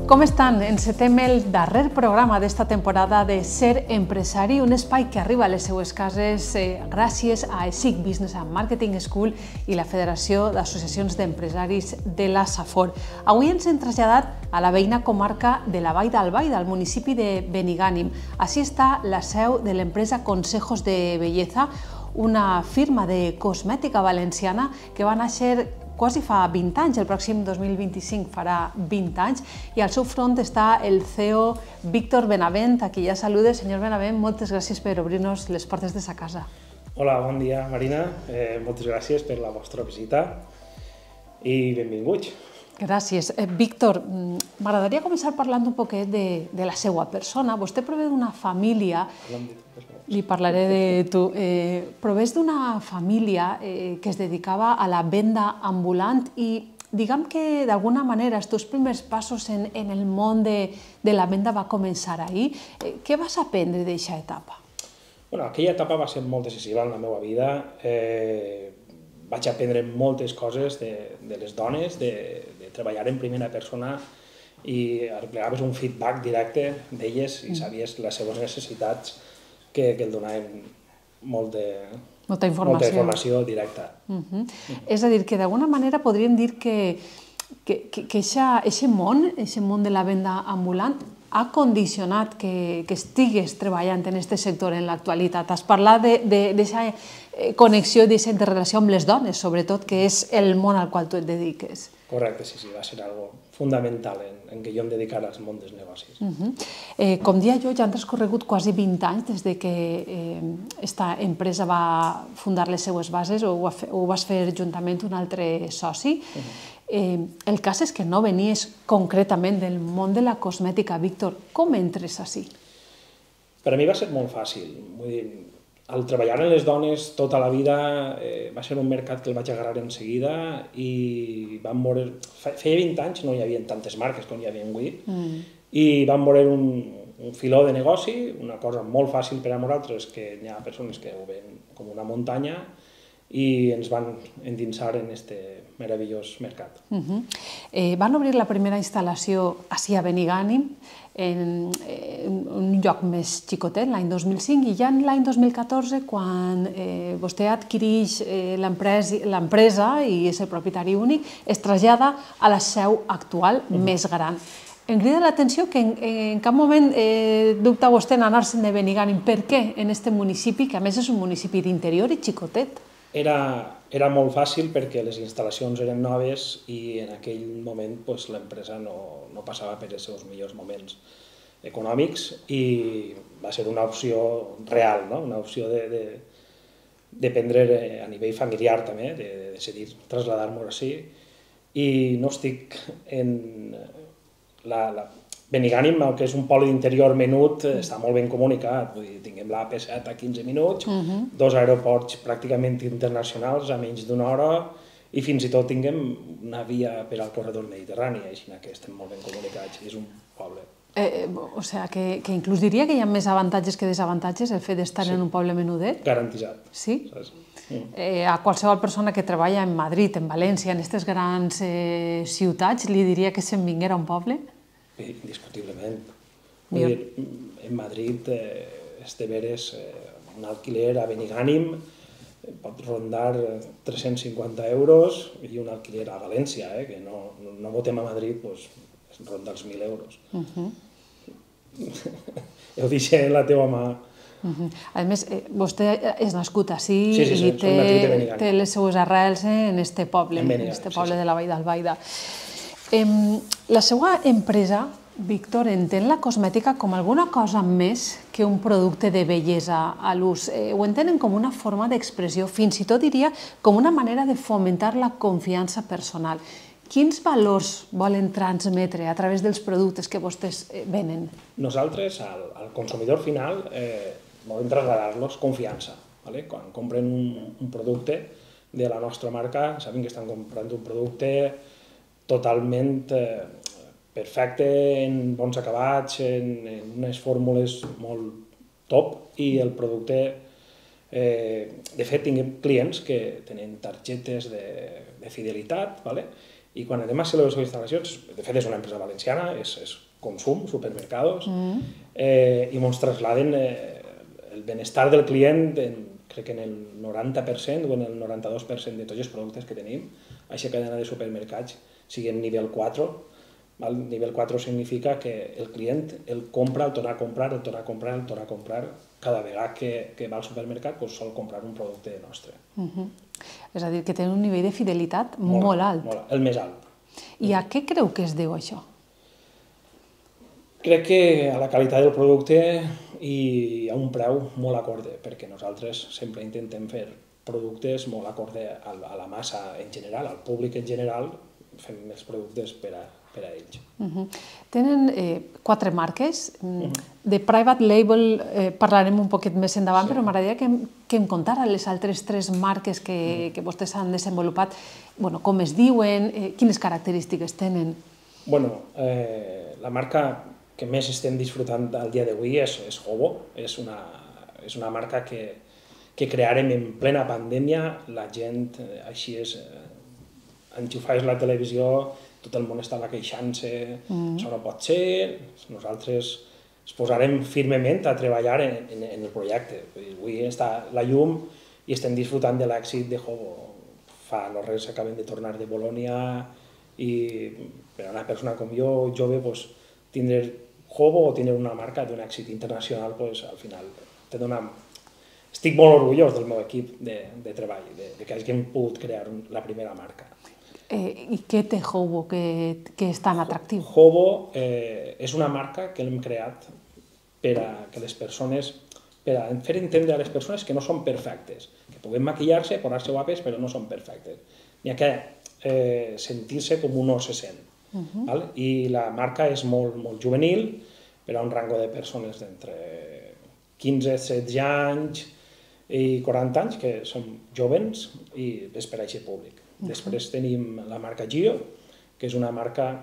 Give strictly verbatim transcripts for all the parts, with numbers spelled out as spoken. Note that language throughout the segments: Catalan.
Com estan? Encetem el darrer programa d'esta temporada de Ser Empresari, un espai que arriba a les seues cases eh, gràcies a E S I C Business and Marketing School i la Federació d'Associacions d'Empresaris de la Safor. Avui ens hem traslladat a la veïna comarca de la Vall d'Albaida, al municipi de Benigànim. Així està la seu de l'empresa Consejos de Belleza, una firma de cosmètica valenciana que va néixer quasi fa vint anys, el pròxim dos mil vint-i-cinc farà vint anys, i al seu front està el C E O Víctor Benavent, a qui ja salude. Senyor Benavent, moltes gràcies per obrir-nos les portes de sa casa. Hola, bon dia, Marina. Eh, moltes gràcies per la vostra visita i benvinguts. Gràcies. Eh, Víctor, m'agradaria començar parlant un poquet de, de la seva persona. Vostè prové d'una família... Li parlaré de tu. Eh, provés d'una família eh, que es dedicava a la venda ambulant i diguem que d'alguna manera els teus primers passos en, en el món de, de la venda va començar ahir. Eh, què vas aprendre d'aquesta etapa? Bueno, aquella etapa va ser molt decisiva en la meva vida. Eh, vaig aprendre moltes coses de, de les dones, de, de treballar en primera persona i arreplegaves un feedback directe d'elles i sabies les seves necessitats que, que el donaven molt de, molta informació, molta informació directa. Uh -huh. Uh-huh. És a dir, que d'alguna manera podríem dir que aquest món, aquest món de la venda ambulant, ha condicionat que, que estigues treballant en aquest sector en l'actualitat. Has parlat d'aquesta connexió i d'aquesta interrelació amb les dones, sobretot, que és el món al qual tu et dediques. Correcte, sí, sí, va ser algo fundamental en, en què jo em dedicara al món dels negocis. Uh -huh. eh, com dia jo, ja han transcorregut quasi vint anys des de que aquesta eh, empresa va fundar les seues bases, o ho, fe, ho vas fer juntament un altre soci. Uh -huh. eh, el cas és que no venies concretament del món de la cosmètica. Víctor, com entres així? Per a mi va ser molt fàcil. Vull dir, al treballar en les dones tota la vida eh, va ser un mercat que el vaig agarrar en seguida i vam veure... Feia vint anys no hi havia tantes marques com hi havia avui mm. i vam veure un, un filó de negoci, una cosa molt fàcil per a nosaltres, que hi ha persones que ho veuen com una muntanya i ens van endinsar en aquest meravellós mercat. Uh -huh. eh, van obrir la primera instal·lació així a Benigànim, en, en un lloc més xicotet, l'any dos mil cinc, i ja l'any dos mil catorze, quan eh, vostè adquireix eh, l'empresa i és el propietari únic, es trasllada a la seu actual, uh -huh. més gran. Em crida l'atenció que en, en cap moment eh, dubta vostè en anar-se'n de Benigànim. Per què en aquest municipi, que a més és un municipi d'interior i xicotet? Era, era molt fàcil perquè les instal·lacions eren noves i en aquell moment pues, l'empresa no, no passava per els seus millors moments econòmics i va ser una opció real, no? Una opció de, de, de prendre a nivell familiar també, de, de decidir traslladar-nos així. I no estic en... La, la, Benigànim, que és un poble d'interior menut, està molt ben comunicat. Vull dir, tinguem l'A P set a quinze minuts, uh -huh. dos aeroports pràcticament internacionals a menys d'una hora i fins i tot tinguem una via per al corredor mediterrani, així que estem molt ben comunicats i és un poble. Eh, o sigui, que, que inclús diria que hi ha més avantatges que desavantatges el fet d'estar sí. en un poble menudet? Garantitzat. Sí? Mm. Eh, a qualsevol persona que treballa en Madrid, en València, en aquestes grans eh, ciutats, li diria que se'n vinguera a un poble? Indiscutiblement. Vull dir, en Madrid eh, és de veres eh, un alquiler a Benigànim pot rondar tres-cents cinquanta euros i un alquiler a València, eh, que no, no votem a Madrid, doncs ronda els mil euros. Uh -huh. Ho deixo en la teva mà. Uh -huh. A més, eh, vostè és nascut així sí, sí, sí, i té, té les seues arrels en este poble, en, en este poble sí, sí. de la Vall d'Albaida. Eh, la seva empresa, Víctor, entén la cosmètica com alguna cosa més que un producte de bellesa a l'ús. Eh, ho entenen com una forma d'expressió, fins i tot diria com una manera de fomentar la confiança personal. Quins valors volen transmetre a través dels productes que vostès eh, venen? Nosaltres, al, al consumidor final, eh, volem traslladar-los confiança. ¿vale? Quan compren un, un producte de la nostra marca, saben que estan comprant un producte totalment eh, perfecte, en bons acabats, en, en unes fórmules molt top i el producte... Eh, de fet, tinguem clients que tenen targetes de, de fidelitat, ¿vale? I quan anem a ser les seves instal·lacions, de fet és una empresa valenciana, és, és consum, supermercados, mm. eh, i ens trasladen eh, el benestar del client, en, crec que en el noranta per cent o en el noranta-dos per cent de tots els productes que tenim, a aquesta cadena de supermercats, siguin nivell quatre. Val? Nivell quatre significa que el client el compra, el torna a comprar, el torna a comprar, el torna a comprar. Cada vegada que, que va al supermercat pues, sol comprar un producte nostre. Uh -huh. És a dir, que tenen un nivell de fidelitat molt, molt alt. Molt, el més alt. I a què creu que es deu això? Crec que a la qualitat del producte i a un preu molt acorde, perquè nosaltres sempre intentem fer productes molt acorde a la massa en general, al públic en general, fem els productes per a, per a ells. Uh -huh. Tenen eh, quatre marques. Uh -huh. De private label eh, parlarem un poquet més endavant, sí. Però m'agradaria que, que em contara les altres tres marques que, uh -huh. que vostès han desenvolupat, bueno, com es diuen, eh, quines característiques tenen. Bueno, eh, la marca que més estem disfrutant al dia d'avui és, és Hobo. És una, és una marca que, que crearem en plena pandèmia. La gent, eh, així és, eh, enxufaves la televisió, tot el món estava queixant-se, mm. això no pot ser, nosaltres ens posarem firmement a treballar en, en, en el projecte. Avui està la llum i estem disfrutant de l'èxit de Hobo. Fa no res acabem de tornar de Bolònia i per a una persona com jo, jove, pues, tindre Hobo o tindre una marca d'un èxit internacional, pues, al final te dona... Estic molt orgullós del meu equip de, de treball, de, de que hàgim pogut crear un, la primera marca. Eh, I què té Hobo que, que és tan atractiu? Hobo eh, és una marca que l'hem creat per a que les persones, per a fer entendre a les persones que no són perfectes, que puguem maquillar-se, posar-se guapes, però no són perfectes. N'hi ha que eh, sentir-se com un no se sent. Uh -huh. Val? I la marca és molt, molt juvenil, per a un rango de persones d'entre quinze, setze anys i quaranta anys, que són jovens, i és per a aquest públic. Després tenim la marca Gio, que és una marca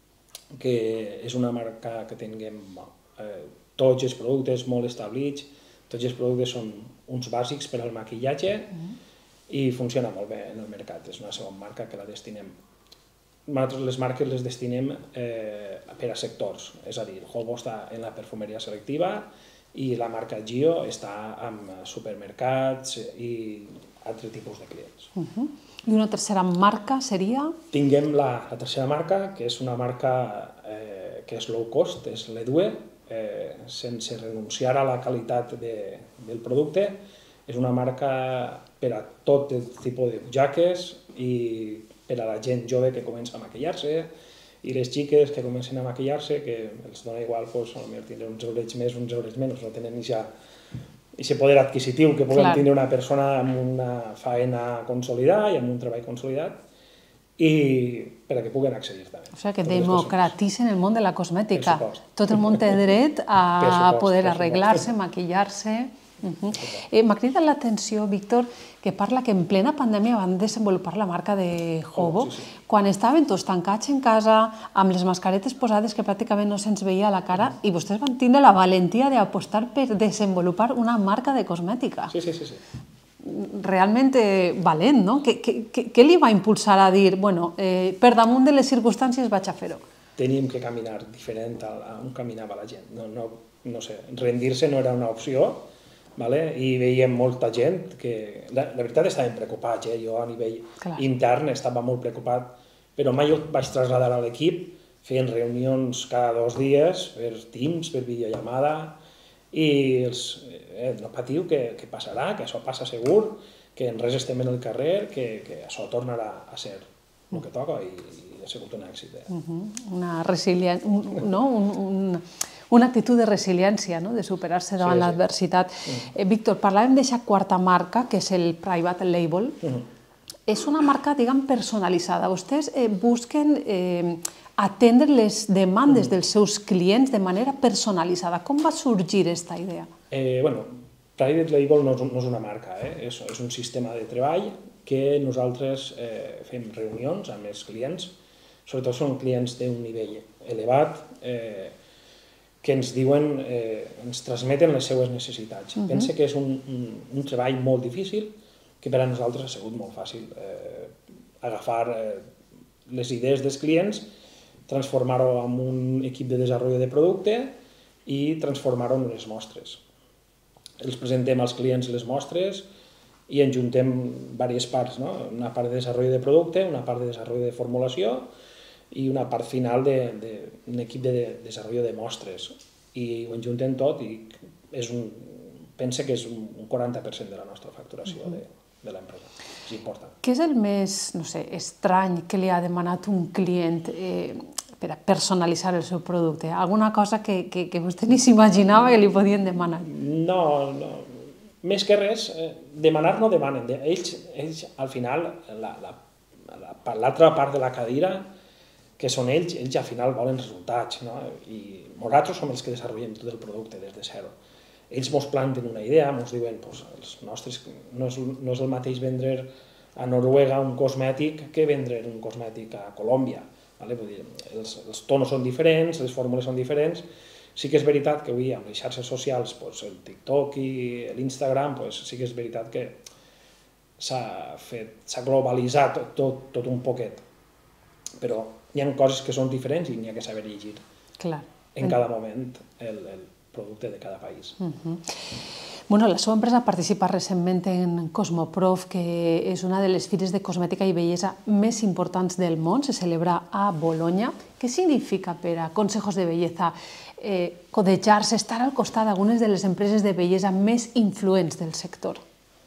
que és una marca que tinguem eh, tots els productes molt establits, tots els productes són uns bàsics per al maquillatge uh-huh. i funciona molt bé en el mercat. És una segona marca que la destinem. Nosaltres les marques les destinem eh, per a sectors, és a dir, Hobo està en la perfumeria selectiva i la marca Gio està en supermercats i altres tipus de clients. Uh-huh. I una tercera marca seria? Tinguem la, la tercera marca, que és una marca eh, que és low cost, és l'Edue, eh, sense renunciar a la qualitat de, del producte. És una marca per a tot el tipus de butxaques i per a la gent jove que comença a maquillar-se i les xiques que comencen a maquillar-se, que els dona igual, pues, potser tindre uns eurets més, uns eurets menys, no tenen aquest poder adquisitiu que puguem tindre una persona amb una faena consolidada i amb un treball consolidat i per a que puguen accedir també. O sigui que democratitzen el món de la cosmètica. Tot el món té dret a poder arreglar-se, maquillar-se. Uh-huh. eh, M'ha cridat l'atenció, Víctor, que parla que en plena pandèmia van desenvolupar la marca de Hobo, oh, sí, sí. quan estaven tots tancats en casa, amb les mascaretes posades que pràcticament no se'ns veia a la cara, i vostès van tindre la valentia d'apostar per desenvolupar una marca de cosmètica. Sí, sí, sí. sí. Realment eh, valent, no? Què li va impulsar a dir, bueno, eh, per damunt de les circumstàncies vaig a fer-ho? Teníem que caminar diferent a on caminava la gent. No, no, no sé, rendir-se no era una opció, vale? I veiem molta gent que... La, la veritat estàvem preocupats, eh? Jo a nivell Clar. intern estava molt preocupat, però mai ho vaig traslladar a l'equip, feien reunions cada dos dies, per Teams, per videollamada, i els, eh, no patiu, que, que passarà, que això passa segur, que en res estem en el carrer, que, que això tornarà a ser el que toca i, i ha sigut un èxit. Eh? Uh -huh. Una resiliència, un, no? un, un, una actitud de resiliència, no? De superar-se davant sí, sí. l'adversitat. Uh -huh. eh, Víctor, parlàvem d'aquesta quarta marca, que és el Private Label. Uh -huh. És una marca, diguem, personalitzada. Vostès eh, busquen eh, atendre les demandes uh -huh. dels seus clients de manera personalitzada. Com va sorgir aquesta idea? Eh, bueno, Private Label no és, no és una marca, eh? és, és un sistema de treball que nosaltres eh, fem reunions amb els clients, sobretot són clients d'un nivell elevat, eh, que ens diuen, eh, ens transmeten les seues necessitats. Uh-huh. Pense que és un, un, un treball molt difícil, que per a nosaltres ha sigut molt fàcil eh, agafar eh, les idees dels clients, transformar-ho en un equip de desenvolupament de producte i transformar-ho en unes mostres. Els presentem als clients les mostres i en juntem diverses parts, no? Una part de desenvolupament de producte, una part de desenvolupament de formulació i una part final d'un equip de desenvolupament de mostres. I ho enjuntem tot i és un, pense que és un quaranta per cent de la nostra facturació de, de l'empresa. És important. Què és el més, no sé, estrany que li ha demanat un client eh, per a personalitzar el seu producte? Alguna cosa que, que, que vostè ni s'imaginava que li podien demanar? No, no. Més que res, eh, demanar no demanen. Ells, ells al final, l'altra la, la, la part de la cadira, que són ells, ells al final volen resultats, no? I nosaltres som els que desenvolupem tot el producte des de zero. Ells ens planten una idea, ens diuen pues, els nostres, no, és, no és el mateix vendre a Noruega un cosmètic que vendre un cosmètic a Colòmbia. Vale? Vull dir, els, els tonos són diferents, les fórmules són diferents. Sí que és veritat que avui amb les xarxes socials, pues, el TikTok i l'Instagram, pues, sí que és veritat que s'ha globalitzat tot, tot un poquet. Però hi ha coses que són diferents i n'hi ha que saber llegir Clar. en cada moment el, el producte de cada país. Uh-huh. Bueno, la seva empresa participa recentment en Cosmoprof, que és una de les fires de cosmètica i bellesa més importants del món, se celebra a Bologna. Què significa per a consejos de bellesa eh, codejar-se, estar al costat d'algunes de les empreses de bellesa més influents del sector?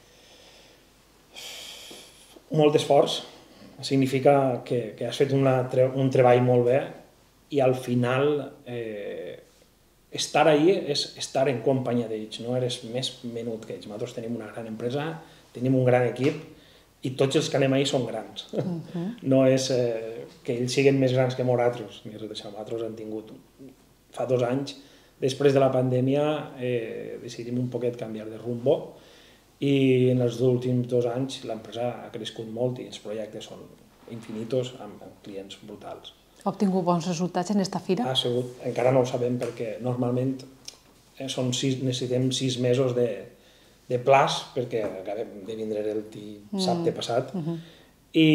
Molt d'esforç. Significa que, que has fet una, un treball molt bé i al final eh, estar ahí és estar en companyia d'ells, no eres més menut que ells. Nosaltres tenim una gran empresa, tenim un gran equip i tots els que anem ahí són grans. Uh-huh. No és eh, que ells siguin més grans que nosaltres, ni res d'això. Nosaltres hem tingut fa dos anys, després de la pandèmia, eh, decidim un poquet canviar de rumbo i en els últims dos anys l'empresa ha crescut molt i els projectes són infinitos amb clients brutals. Ha obtingut bons resultats en esta fira? Ha sigut, encara no ho sabem perquè normalment són sis, necessitem sis mesos de, de plaç perquè acabem de vindre el dissabte passat mm. uh-huh. i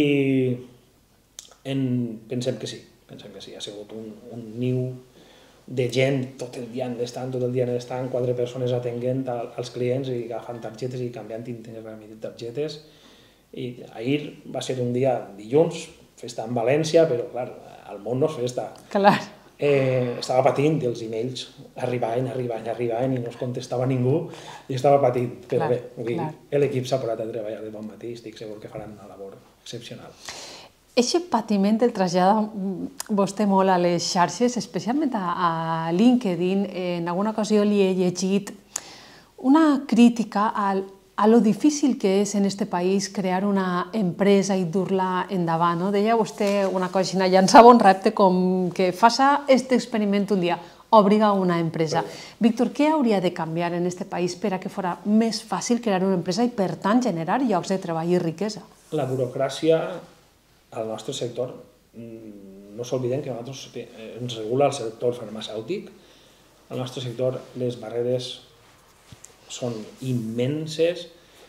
en, pensem que sí, pensem que sí, ha sigut un, un niu de gent tot el dia en l'estant, tot el dia en l'estant, quatre persones atenguent als clients i agafant targetes i canviant intercanvi de targetes. I ahir va ser un dia dilluns, festa en València, però clar, al món no és festa. Clar. Eh, estava patint i els emails arribaven, arribaven, arribaven i no es contestava ningú i estava patint. Però clar, bé, l'equip s'ha posat a treballar de bon matí i estic segur que faran una labor excepcional. Eixe patiment el trasllada vostè molt a les xarxes, especialment a, a LinkedIn. En alguna ocasió li he llegit una crítica al, a lo difícil que és en este país crear una empresa i dur-la endavant. No? Deia vostè una cosa, llançava un repte com que faça aquest experiment un dia, obriga una empresa. Víctor, què hauria de canviar en este país per a que fos més fàcil crear una empresa i, per tant, generar llocs de treball i riquesa? La burocràcia al nostre sector, no s'obliden que nosaltres ens regula el sector farmacèutic. Al nostre sector les barreres són immenses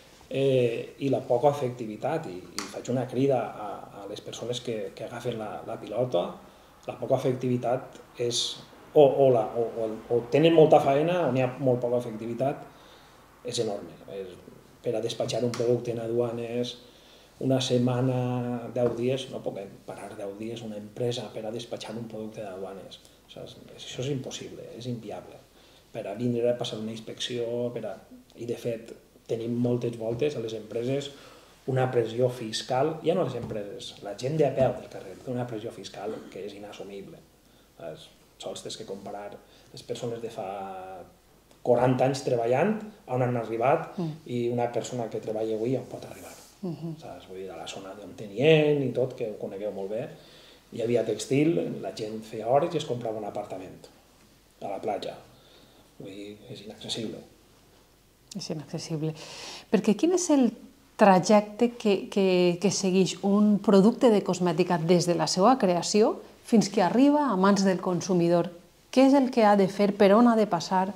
eh, i la poca efectivitat, i, i faig una crida a, a les persones que, que agafen la, la pilota, la poca efectivitat és o, o, la, o, o tenen molta faena o n'hi ha molt poca efectivitat, és enorme. És, per a despatxar un producte en aduanes, una setmana, deu dies, no puc parar deu dies una empresa per a despatxar un producte d'aduanes. Això és impossible, és inviable. Per a vindre a passar una inspecció, per a... i de fet tenim moltes voltes a les empreses una pressió fiscal, ja no les empreses, la gent de a peu del carrer té una pressió fiscal que és inassumible. Sols tens que comparar les persones de fa quaranta anys treballant, on han arribat, i una persona que treballa avui on pot arribar. Uh-huh. Saps? Vull dir, a la zona d'Ontenient i tot, que ho conegueu molt bé, hi havia textil, la gent feia hores i es comprava un apartament a la platja. Vull dir, és inaccessible. És inaccessible. Perquè quin és el trajecte que, que, que segueix un producte de cosmètica des de la seva creació fins que arriba a mans del consumidor? Què és el que ha de fer? Per on ha de passar?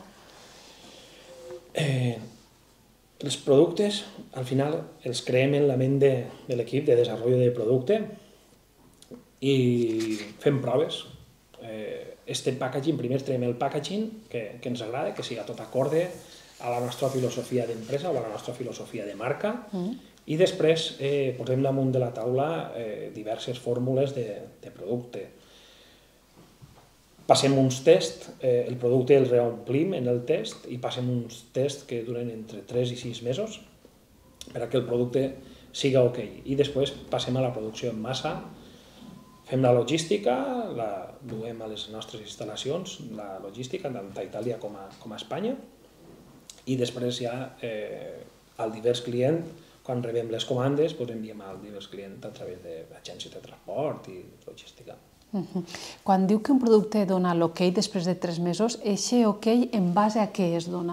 Eh... Els productes, al final, els creem en la ment de, de l'equip de desenvolupament de producte. i fem proves. Este packaging, primer tenim el packaging que ens agrada, que siga tot acorde a la nostra filosofia d'empresa o a la nostra filosofia de marca, i després posem damunt de la taula diverses fórmules de producte. Passem uns tests, el producte el reomplim en el test i passem uns tests que duren entre tres i sis mesos perquè el producte siga ok. I després passem a la producció en massa, fem la logística, la duem a les nostres instal·lacions, la logística, tant a Itàlia com a Espanya, i després ja al divers client, quan rebem les comandes, enviem al divers client a través d'agències de transport i logística. Quan diu que un producte dona l'ok després de tres mesos, aquest ok en base a què es dona?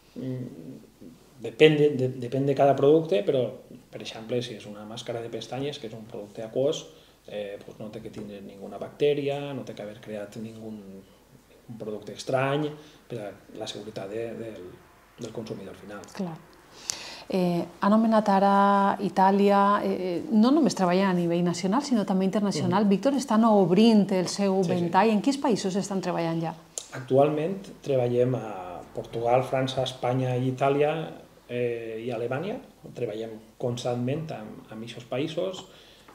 Depèn de cada producte, però, per exemple, si és una màscara de pestanyes, que és un producte aquós, no té que tindre ninguna bactèria, no té que haver creat ningun producte estrany per a la seguretat del consumidor final. Clar. Ha anomenat ara Itàlia, no només treballa a nivell nacional, sinó també internacional. Víctor, estan obrint el seu ventall. En quins països estan treballant ja? Actualment treballem a Portugal, França, Espanya i Itàlia i Alemanya. Treballem constantment amb aquests països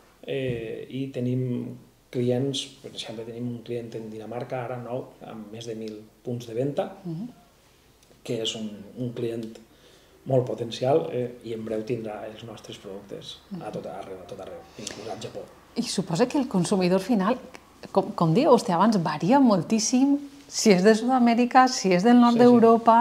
i tenim clients, per exemple, tenim un client en Dinamarca, ara nou, amb més de mil punts de venda, que és un client molt potencial i en breu tindrà els nostres productes a tot arreu, a tot arreu, inclús al Japó. I suposa que el consumidor final, com deia vostè abans, varia moltíssim, si és de Sud-amèrica, si és del nord d'Europa.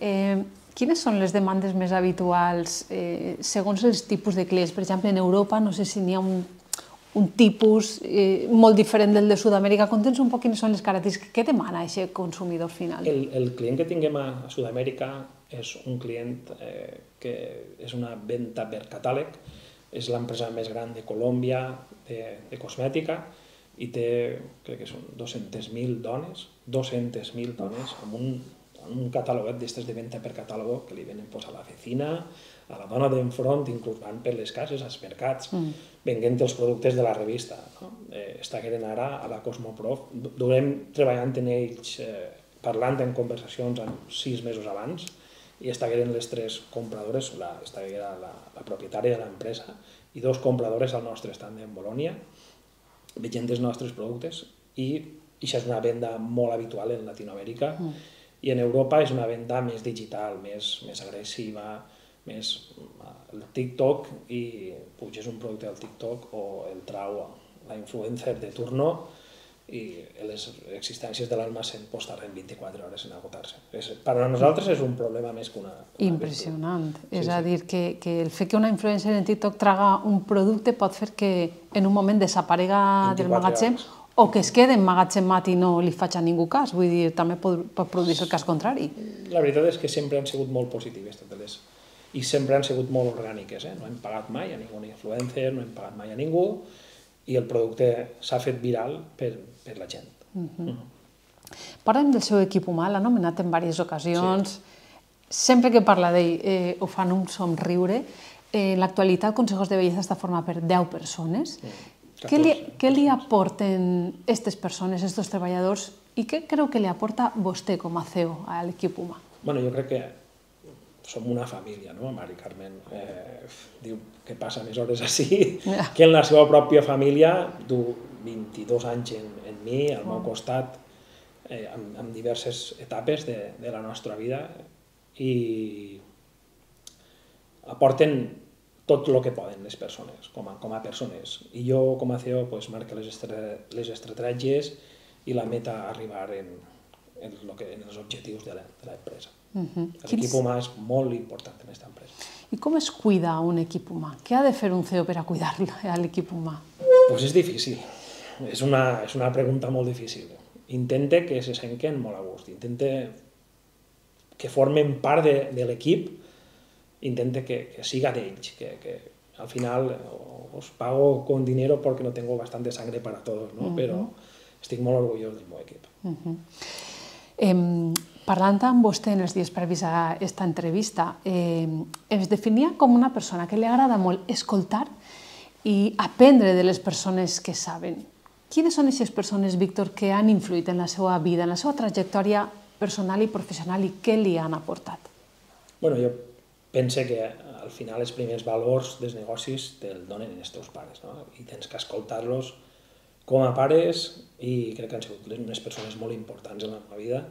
Quines són les demandes més habituals segons els tipus de clients? Per exemple, en Europa no sé si n'hi ha un tipus molt diferent del de Sud-amèrica. Conta'ns un poc quines són les característiques. Què demana aquest consumidor final? El client que tinguem a Sud-amèrica és un client que és una venda per catàleg, és l'empresa més gran de Colòmbia de cosmètica i té, crec que són dos-centes mil dones, dos-centes mil dones amb un catàleg d'estes de venda per catàleg que li venen a la vecina, a la dona d'enfront, inclús van per les cases, als mercats, venent els productes de la revista. Estagueren ara a la Cosmoprof, durem treballant en ells, parlant en conversacions sis mesos abans, i estagueren les tres compradores, estaguera la propietària de l'empresa i dos compradores al nostre estand en Bolònia, veient els nostres productes, i això és una venda molt habitual en Latinoamèrica, i en Europa és una venda més digital, més agressiva, més el TikTok, i puges un producte al TikTok o el trau la influencer de turno i les existències de l'almacén tarden vint-i-quatre hores en agotar-se. Per a nosaltres és un problema més que una... Impressionant. És a dir, que el fet que una influencer en TikTok traga un producte pot fer que en un moment desaparega del magatzem o que es quede emmagatzemat i no li faig a ningú cas. Vull dir, també pot produir-se el cas contrari. La veritat és que sempre han sigut molt positives totes, i sempre han sigut molt orgàniques. No hem pagat mai a ningú influencer, no hem pagat mai a ningú, i el producte s'ha fet viral per la gent. Parlem del seu equip humà, l'ha anomenat en diverses ocasions. Sempre que parla d'ell ho fan un somriure. En l'actualitat, Consejos de Belleza està format per deu persones. Què li aporten aquestes persones, aquests treballadors, i què creu que li aporta vostè com a C E O a l'equip humà? Bueno, jo crec que som una família, no? Mari Carmen diu que passa més hores així que en la seva pròpia família. Du vint-i-dos anys en mi, al meu costat, en diverses etapes de la nostra vida, i aporten tot el que poden les persones, com a persones. I jo, com a C E O, marco les estratègies i la meta a arribar en els objectius de l'empresa. L'equip humà és molt important en aquesta empresa. I com es cuida un equip humà? Què ha de fer un C E O per a cuidar l'equip humà? Doncs és difícil. És una pregunta molt difícil. Intenta que se senten molt a gust, intenta que formen part de l'equip, intenta que siga d'ells, que al final os pago con dinero porque no tengo bastante sangre para todos, però estic molt orgullós del meu equip. Parlant amb vostè en els dies previs a aquesta entrevista, es definia com una persona que li agrada molt escoltar i aprendre de les persones que saben. Quines són aquestes persones, Víctor, que han influït en la seva vida, en la seva trajectòria personal i professional i què li han aportat? Bueno, jo penso que al final els primers valors dels negocis te'l donen els teus pares, no? I tens que escoltar-los com a pares i crec que han sigut unes persones molt importants en la meva vida.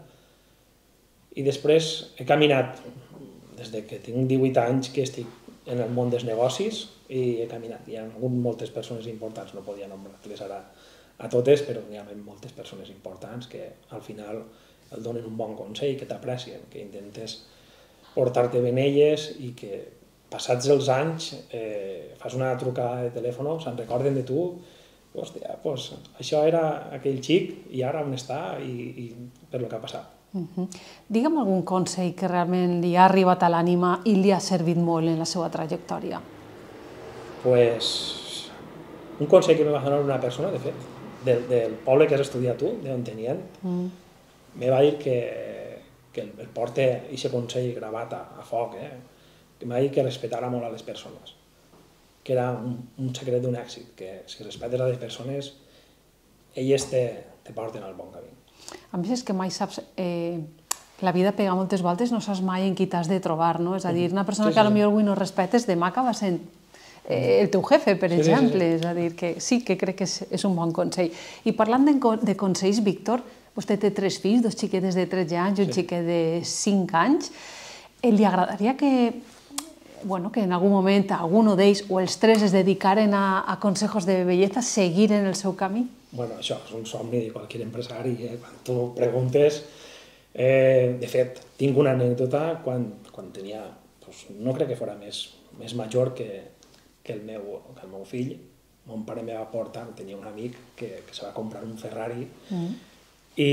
I després he caminat, des que tinc divuit anys que estic en el món dels negocis, i he caminat. Hi ha hagut moltes persones importants, no podia nombrar-les ara a totes, però hi ha moltes persones importants que al final et donen un bon consell, que t'aprecien, que intentes portar-te ben elles i que passats els anys eh, fas una trucada de telèfon, se'n recorden de tu, hòstia, doncs això era aquell xic i ara on està i, i per lo que ha passat. Uh-huh. Digue'm algun consell que realment li ha arribat a l'ànima i li ha servit molt en la seva trajectòria. Pues, un consell que me va donar una persona, de fet, del, del poble que has estudiat tu, d'on tenien, mm. me va dir que, que el, el porta aquest consell gravat a, a foc, eh? Que m'ha dit que respetara molt a les persones, que era un, un secret d'un èxit, que si respetes a les persones, elles te, te porten al bon camí. A més és que mai saps, eh, la vida pega moltes voltes, no saps mai en qui t'has de trobar, no? És a dir, una persona sí, sí, que potser avui no respetes, demà acaba sent eh, el teu jefe, per sí, exemple, sí, sí, sí. És a dir, que sí que crec que és, és un bon consell. I parlant de, de consells, Víctor, vostè té tres fills, dos xiquetes de tretze anys i un sí. xiquet de cinc anys, eh, li agradaria que, bueno, que en algun moment alguno d'ells o els tres es dedicaren a, a consejos de bellesa, seguir en el seu camí? Bueno, això és un somni de qualsevol empresari, eh? Quan tu preguntes... Eh, de fet, tinc una anècdota quan, quan tenia, doncs, no crec que fos més, més major que, que, el meu, que el meu fill. Mon pare me va portar, tenia un amic que, que se va comprar un Ferrari mm. i,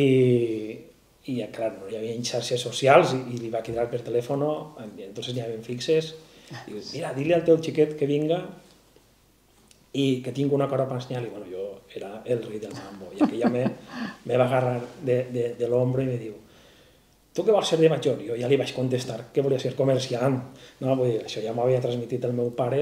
i clar, no hi havia xarxes socials i, i li va cridar per telèfon, i entonces n'hi havia fixes, i mira, dile al teu xiquet que vinga i que tinc una cosa per ensenyar-li. Bueno, jo era el rei del mambo, i aquella me, me va agarrar de, de, de l'ombro i me diu: tu què vols ser de major? Jo ja li vaig contestar que volia ser comerciant. No, vull dir, això ja m'havia transmitit el meu pare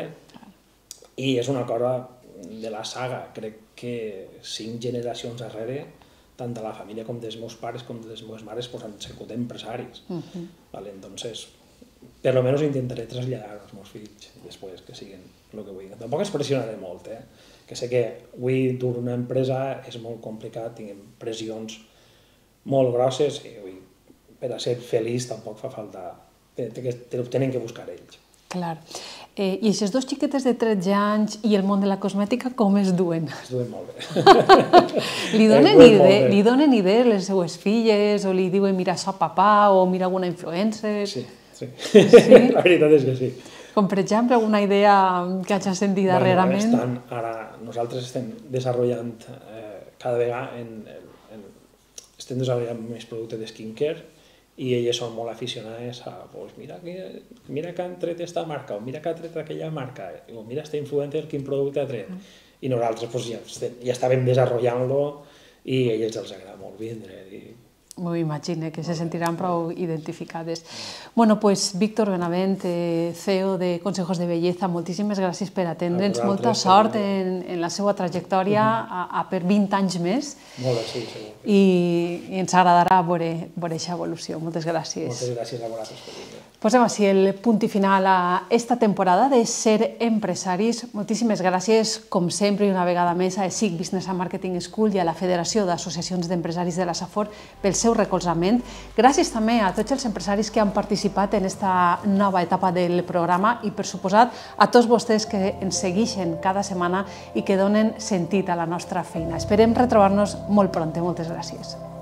i és una cosa de la saga. Crec que cinc generacions darrere, tant de la família com dels meus pares com de les meves mares, pues, han sigut empresaris. Uh-huh. Vale, entonces, per lo menos intentaré traslladar als meus fills després que siguin el que vulguin. Tampoc es pressionaré molt, eh? Que sé que avui dur una empresa és molt complicat, tinguem pressions molt grosses i avui per a ser feliç tampoc fa falta, te ho tenen que buscar ells. Clar. Eh, I aquestes dos xiquetes de tretze anys i el món de la cosmètica com es duen? Es duen molt bé. Li donen, ide li donen idees les seues filles o li diuen mira això papà o mira alguna influencer? Sí, sí. sí? La veritat és que sí. Com per exemple alguna idea que hagis sentit bueno, darrerament? Estan, ara nosaltres estem desenvolupant eh, cada vegada en, en, estem desenvolupant més productes de skincare i elles són molt aficionades a, pues, mira, que, mira que han tret aquesta marca, o mira que ha tret aquella marca, o mira este influencer quin producte ha tret. I nosaltres pues, ja, ja estàvem desenvolupant-lo i a ells els agrada molt vindre. I... M'ho imagino, que se sentiran prou identificades. Bueno, pues Víctor Benavent, C E O de Consejos de Belleza, moltíssimes gràcies per atendre'ns, molta sort en, en la seva trajectòria a, a per vint anys més. Molt bé, sí, segur. I, i ens agradarà veure aquesta evolució. Moltes gràcies. Moltes gràcies a vosaltres per vindre. Posem així el punt i final a esta temporada de Ser Empresaris. Moltíssimes gràcies, com sempre, i una vegada més a E S I C Business and Marketing School i a la Federació d'Associacions d'Empresaris de la Safor pel seu recolzament. Gràcies també a tots els empresaris que han participat en esta nova etapa del programa i, per suposat, a tots vostès que ens segueixen cada setmana i que donen sentit a la nostra feina. Esperem retrobar-nos molt pront. Moltes gràcies.